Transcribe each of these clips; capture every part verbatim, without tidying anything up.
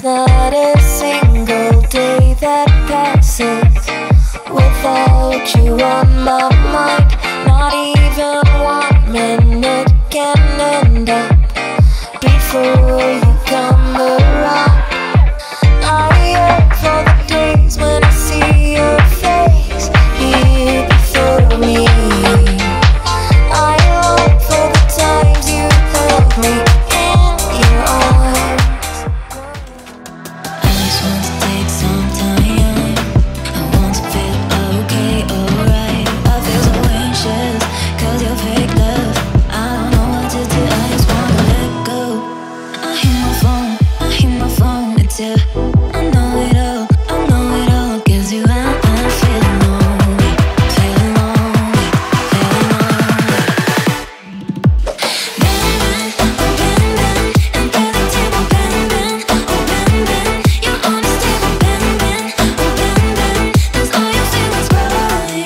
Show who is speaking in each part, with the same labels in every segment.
Speaker 1: There's not a single day that passes without you on my mind. Not even one minute can end up before you come around. I yearn for the days when I see your face here before me. I long for the times you held me in your arms. I just want to take some time. I want to feel okay, alright. I feel so anxious, cause you're fake love. I don't know what to do, I just wanna let go. I hear my phone, I hear my phone, it's you. I know it all, I know it all, cause you are, I'm feeling lonely, feeling lonely, feeling lonely. Bang, bang, oh bang, bang, unpredictable bang, bang, oh bang, bang, you're unstable bang, bang, oh bang, bang, that's all you feel is right.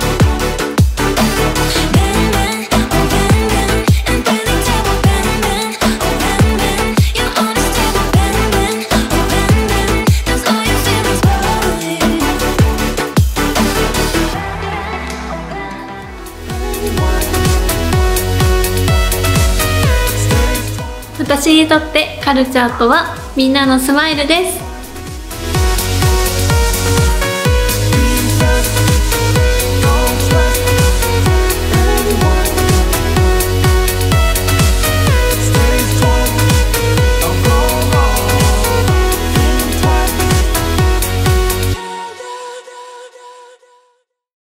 Speaker 1: Bang, bang, oh bang, bang, unpredictable bang, bang, oh bang, bang, you're unstable bang, bang, oh bang, bang, that's all you feel is right.
Speaker 2: 私にとってカルチャーとはみんなのスマイルです。